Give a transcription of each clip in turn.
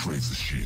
crazy shit.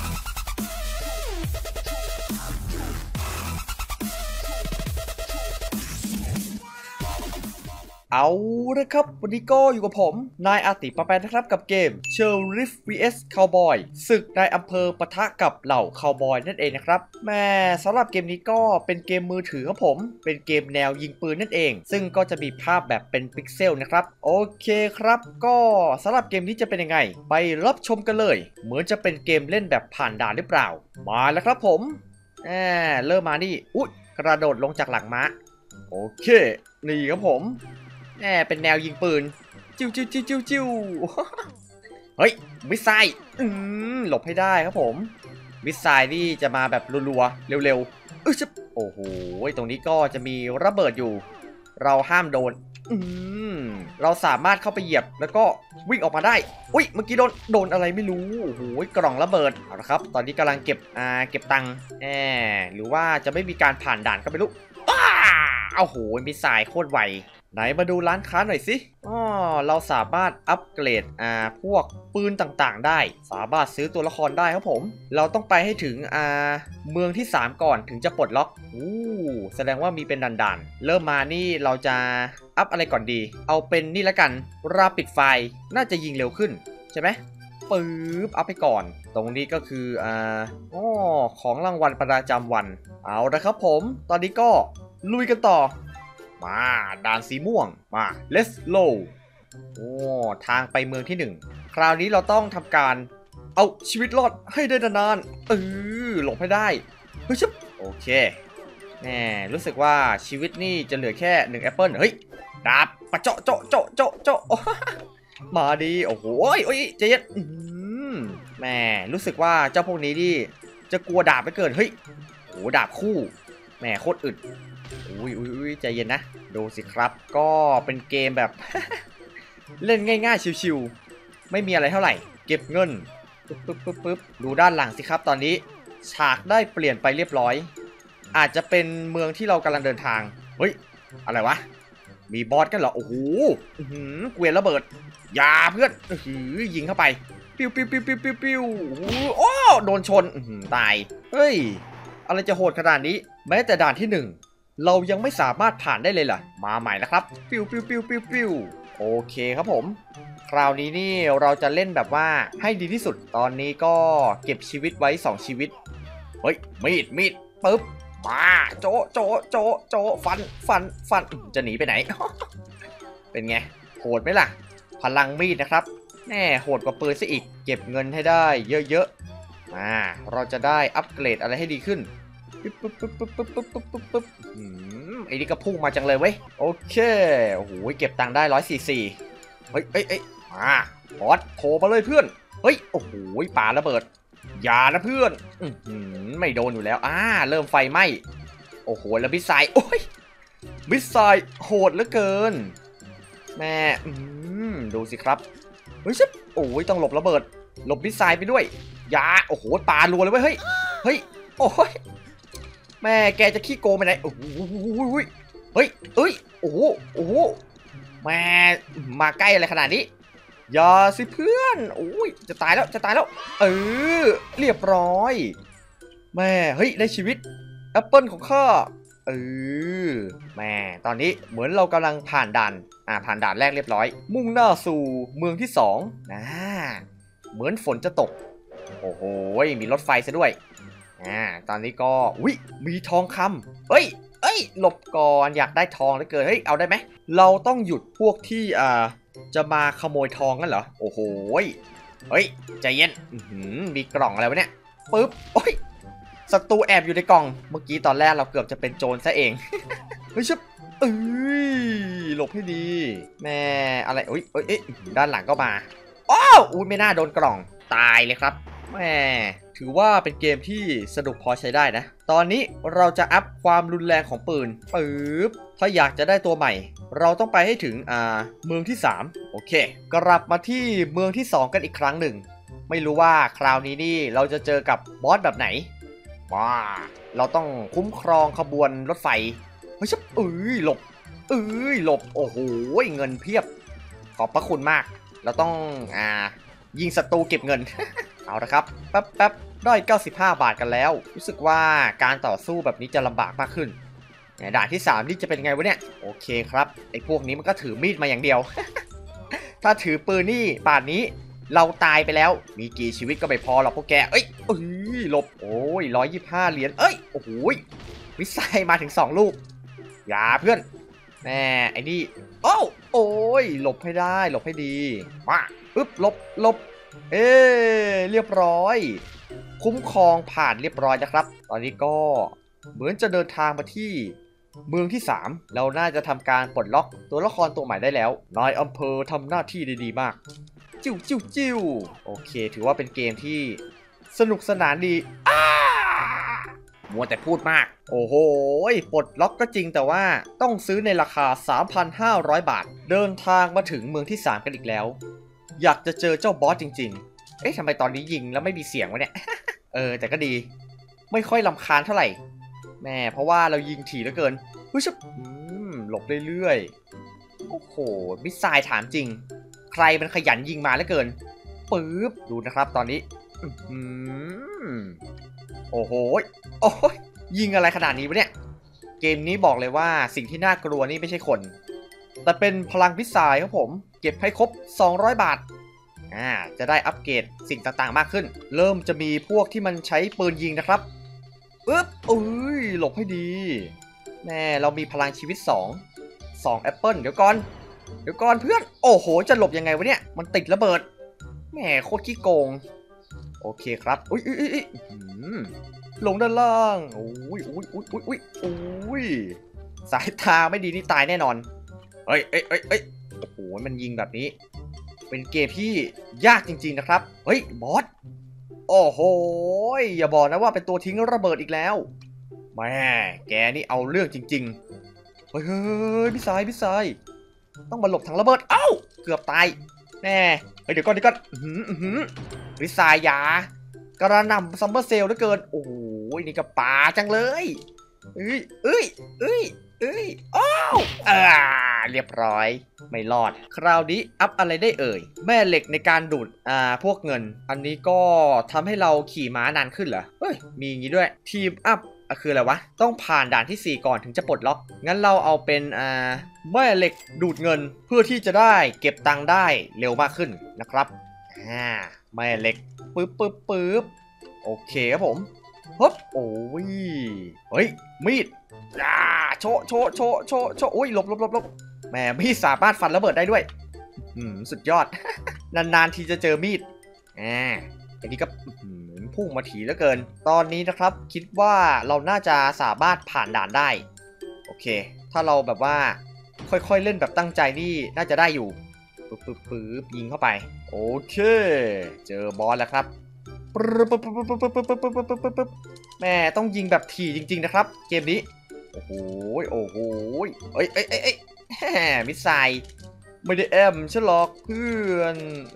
เอาละครับวันนี้ก็อยู่กับผมนายอาติปะแปนนะครับกับเกม Sheriff vs Cowboy ศึกในอำเภอปะทะกับเหล่าคาวบอยนั่นเองนะครับแม่สำหรับเกมนี้ก็เป็นเกมมือถือครับผมเป็นเกมแนวยิงปืนนั่นเองซึ่งก็จะมีภาพแบบเป็นพิกเซลนะครับโอเคครับก็สำหรับเกมนี้จะเป็นยังไงไปรับชมกันเลยเหมือนจะเป็นเกมเล่นแบบผ่านด่านหรือเปล่ามาแล้วครับผมเริ่มมานี่อุ๊ยกระโดดลงจากหลังม้าโอเคนี่ครับผมเป็นแนวยิงปืนจิ้วจิ้วจิ้วจิ้วจิ้วเฮ้ยมิสไซล์หลบให้ได้ครับผมมิสไซล์นี่จะมาแบบรัวๆเร็วๆโอ้โหตรงนี้ก็จะมีระเบิดอยู่เราห้ามโดนเราสามารถเข้าไปเหยียบแล้วก็วิ่งออกมาได้อุ้ยเมื่อกี้โดนอะไรไม่รู้โอ้โหกล่องระเบิดเอาละครับตอนนี้กำลังเก็บตังค์หรือว่าจะไม่มีการผ่านด่านก็ไม่รู้โอ้โหมิสไซล์โคตรไวไหนมาดูร้านค้าหน่อยสิเราสามารถอัปเกรดพวกปืนต่างๆได้สามารถซื้อตัวละครได้ครับผมเราต้องไปให้ถึงเมืองที่3ก่อนถึงจะปลดล็อกแสดงว่ามีเป็นด่านๆเริ่มมานี่เราจะอัพอะไรก่อนดีเอาเป็นนี่ละกันราปิดไฟน่าจะยิงเร็วขึ้นใช่ไหมปึ๊บอัพไปก่อนตรงนี้ก็คือของรางวัลประจำวันเอาละครับผมตอนนี้ก็ลุยกันต่อมาด่านสีม่วงมา let's go ทางไปเมืองที่1คราวนี้เราต้องทำการเอาชีวิตรอดให้ได้นานๆหลบให้ได้เฮ้ยชิบโอเครู้สึกว่าชีวิตนี่จะเหลือแค่1แอปเปิลเฮ้ยดาบปะเจาะเจาะเจาะเจาะเจาะมาดีโอ้โหโอ้ยเจ๊แม่รู้สึกว่าเจ้าพวกนี้นี่จะกลัวดาบไปเกินเฮ้ยโอ้ดาบคู่แม่โคตรอึดอุ้ยใจเย็นนะดูสิครับก็เป็นเกมแบบ เล่นง่ายๆชิวๆไม่มีอะไรเท่าไหร่เก็บเงินปึ๊บดูด้านหลังสิครับตอนนี้ฉากได้เปลี่ยนไปเรียบร้อยอาจจะเป็นเมืองที่เรากำลังเดินทางเฮ้ยอะไรวะมีบอสกันเหรอโอ้โหเกวียนระเบิดอย่าเพื่อนยิงเข้าไปปิ้วโอ้โดนชนตายเฮ้ยอะไรจะโหดขนาดนี้แม้แต่ด่านที่1เรายังไม่สามารถผ่านได้เลยล่ะมาใหม่นะครับปิ้วโอเคครับผมคราวนี้นี่เราจะเล่นแบบว่าให้ดีที่สุดตอนนี้ก็เก็บชีวิตไว้2ชีวิตเฮ้ยมีดปึ๊บมาโจะฟันจะหนีไปไหน เป็นไงโหดไหมล่ะพลังมีดนะครับโหดกว่าปืนซะอีกเก็บเงินให้ได้เยอะๆเราจะได้อัปเกรดอะไรให้ดีขึ้นปึ๊บไอ้นี่ก็พุ่งมาจังเลยเว้ยโอเคโอ้โหเก็บตังค์ได้144เฮ้ยมาบอสโผล่มาเลยเพื่อนเฮ้ยโอ้โหปาระเบิดอย่านะเพื่อนไม่โดนอยู่แล้วเริ่มไฟไหม้โอ้โหแล้วมิสไซล์โอ้ยมิสไซล์โหดเหลือเกินแม่ดูสิครับเฮ้ยชิบโอ้ยต้องหลบระเบิดหลบมิสไซล์ไปด้วยอย่าโอ้โหปารัวเลยเว้ยเฮ้ยโอ้ยแม่แกจะขี้โกงไปไหนโอ้โหเฮ้ยโอ้โหแม่มาใกล้อะไรขนาดนี้อย่าสิเพื่อนโอ้ยจะตายแล้วเรียบร้อยแม่เฮ้ยได้ชีวิตแอปเปิลของข้าแม่ตอนนี้เหมือนเรากำลังผ่านด่านแรกเรียบร้อยมุ่งหน้าสู่เมืองที่2เหมือนฝนจะตกโอ้โหมีรถไฟซะด้วยตอนนี้ก็มีทองคำเฮ้ยหลบก่อนอยากได้ทองเหลือเกินเฮ้ยเอาได้ไหมเราต้องหยุดพวกที่จะมาขโมยทองกันเหรอโอ้โหเฮ้ยใจเย็นมีกล่องอะไรวะเนี่ยปึ๊บโอ้ยศัตรูแอบอยู่ในกล่องเมื่อกี้ตอนแรกเราเกือบจะเป็นโจรซะเองเฮ้ยชิบหลบให้ดีแม่อะไรด้านหลังก็มาไม่น่าโดนกล่องตายเลยครับแม่ถือว่าเป็นเกมที่สนุกพอใช้ได้นะตอนนี้เราจะอัพความรุนแรงของปืนปึ๊บถ้าอยากจะได้ตัวใหม่เราต้องไปให้ถึงเมืองที่3โอเคกลับมาที่เมืองที่2กันอีกครั้งหนึ่งไม่รู้ว่าคราวนี้นี่เราจะเจอกับบอสแบบไหนเราต้องคุ้มครองขบวนรถไฟเฮ้ยหลบโอ้โหเงินเพียบขอบพระคุณมากเราต้องยิงศัตรูเก็บเงินเอาละครับแป๊บได้95 บาทกันแล้วรู้สึกว่าการต่อสู้แบบนี้จะลำบากมากขึ้นด่านที่3นี่จะเป็นไงวะเนี่ยโอเคครับไอ้พวกนี้มันก็ถือมีดมาอย่างเดียว ถ้าถือปืนนี่ป่านนี้เราตายไปแล้วมีกี่ชีวิตก็ไม่พอหรอกพวกแกเอ้ยหลบโอ้ย125 เหรียญเอ้ยโอ้โหมิสไซล์มาถึง2 ลูกอย่าเพื่อนแน่ไอ้นี่โอ้ยหลบให้ได้หลบให้ดีมาปึ๊บหลบเรียบร้อยคุ้มครองผ่านเรียบร้อยนะครับตอนนี้ก็เหมือนจะเดินทางมาที่เมืองที่3เราน่าจะทำการปลดล็อกตัวละครตัวใหม่ได้แล้วนายอำเภอทำหน้าที่ได้ดีมากจิ้วโอเคถือว่าเป็นเกมที่สนุกสนานดีมัวแต่พูดมากโอ้โหปลดล็อกก็จริงแต่ว่าต้องซื้อในราคา 3,500 บาทเดินทางมาถึงเมืองที่3กันอีกแล้วอยากจะเจอเจ้าบอสจริงๆเอ๊ะทำไมตอนนี้ยิงแล้วไม่มีเสียงวะเนี่ย แต่ก็ดีไม่ค่อยรำคาญเท่าไหร่แม่เพราะว่าเรายิงถี่เหลือเกินหลบเรื่อยๆโอ้โหมิสไซล์ถามจริงใครมันขยันยิงมาเหลือเกินปึ๊บดูนะครับตอนนี้โอ้โหยิงอะไรขนาดนี้วะเนี่ยเกมนี้บอกเลยว่าสิ่งที่น่ากลัวนี่ไม่ใช่คนแต่เป็นพลังมิสไซล์ครับผมเก็บให้ครบ200 บาทจะได้อัปเกรดสิ่งต่างๆมากขึ้นเริ่มจะมีพวกที่มันใช้ปืนยิงนะครับหลบให้ดีแม่เรามีพลังชีวิต2แอปเปิลเดี๋ยวก่อนเพื่อนโอ้โหจะหลบยังไงวะเนี่ยมันติดระเบิดแม่โคตรขี้โกงโอเคครับลงด้านล่างโอ้ยสายตาไม่ดีนี่ตายแน่นอนเฮ้ยโอ้โหมันยิงแบบนี้เป็นเกมที่ยากจริงๆนะครับเฮ้ยบอสโอ้โหอย่าบอกนะว่าเป็นตัวทิ้งระเบิดอีกแล้วแม่แกนี่เอาเรื่องจริงๆเฮ้ยพี่สายต้องมาหลบถังระเบิดเกือบตายแน่เดี๋ยวก่อนพี่สายยากระหน่ำซัมเมอร์เซลเหลือเกินโอ้โหนี่ก็ป่าจังเลยเรียบร้อยไม่รอดคราวนี้อัพอะไรได้เอ่ยแม่เหล็กในการดูดพวกเงินอันนี้ก็ทำให้เราขี่ม้านานขึ้นเหรอเฮ้ยมีอย่างนี้ด้วยทีมอัพคืออะไรวะต้องผ่านด่านที่4ก่อนถึงจะปลดล็อกงั้นเราเอาเป็นแม่เหล็กดูดเงินเพื่อที่จะได้เก็บตังค์ได้เร็วมากขึ้นนะครับแม่เหล็กปึ๊บโอเคครับผมฮึบโอ้ยเฮ้ยมีดโชโอ้ยหลบแหมมีดสามารถฟันระเบิดได้ด้วยสุดยอด นานๆทีจะเจอมีดอันนี้ก็พุ่งมาถี่เหลือเกินตอนนี้นะครับคิดว่าเราน่าจะสามารถผ่านด่านได้โอเคถ้าเราแบบว่าค่อยๆเล่นแบบตั้งใจนี่น่าจะได้อยู่ปึ๊บยิงเข้าไปโอเคเจอบอสแล้วครับแม่ต้องยิงแบบถี่จริงๆนะครับเกมนี้โอ้โหเอ้ยมิสไซล์ไม่ได้ฉันหรอกเพื่อน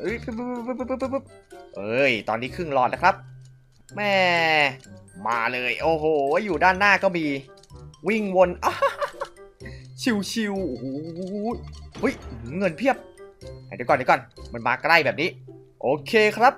ตอนนี้ครึ่งหลอดแล้วครับแม่มาเลยโอ้โหอยู่ด้านหน้าก็มีวิ่งวนชิวโอ้โหเงินเพียบเดี๋ยวก่อนมันมาใกล้แบบนี้โอเคครับ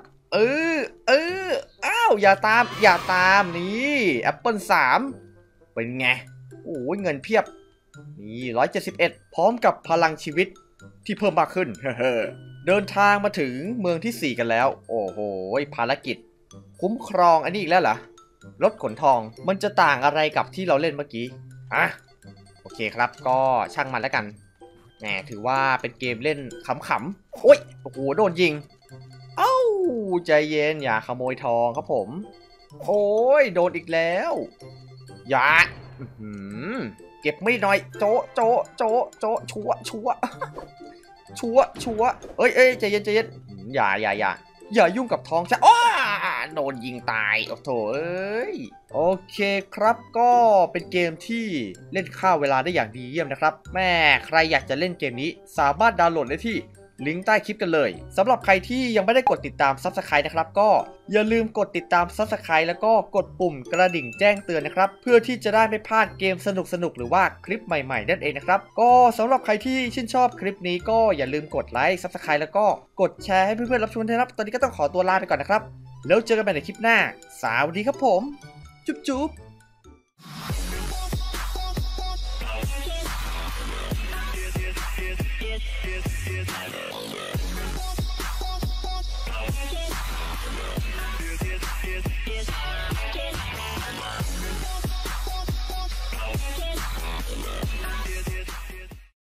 อย่าตามนี่แอปเปิล3เป็นไงโอ้ยเงินเพียบนี่171พร้อมกับพลังชีวิตที่เพิ่มมากขึ้นเดินทางมาถึงเมืองที่4กันแล้วโอ้โหภารกิจคุ้มครองอันนี้อีกแล้วเหรอรถขนทองมันจะต่างอะไรกับที่เราเล่นเมื่อกี้โอเคครับก็ช่างมันแล้วกันแหมถือว่าเป็นเกมเล่นขำๆโอ้โหโดนยิงใจเย็นอย่าขโมยทองครับผมโอ้ยโดนอีกแล้วอย่าเก็บไม่หน่อยโจะชัวเอ้ยใจเย็นอย่ายุ่งกับทองใช่โดนยิงตายโอ้โถโอเคครับก็เป็นเกมที่เล่นฆ่าเวลาได้อย่างดีเยี่ยมนะครับแม่ใครอยากจะเล่นเกมนี้สามารถดาวน์โหลดได้ที่ลิงก์ใต้คลิปกันเลยสำหรับใครที่ยังไม่ได้กดติดตาม Subscribe นะครับก็อย่าลืมกดติดตาม Subscribe แล้วก็กดปุ่มกระดิ่งแจ้งเตือนนะครับเพื่อที่จะได้ไม่พลาดเกมสนุกหรือว่าคลิปใหม่ๆนั่นเองนะครับก็สำหรับใครที่ชื่นชอบคลิปนี้ก็อย่าลืมกดไลค์ Subscribe แล้วก็กดแชร์ให้เพื่อนๆรับชมด้วยนะครับตอนนี้ก็ต้องขอตัวลาไปก่อนนะครับแล้วเจอกันใหม่ในคลิปหน้าสวัสดีครับผมจุ๊บจุ๊บ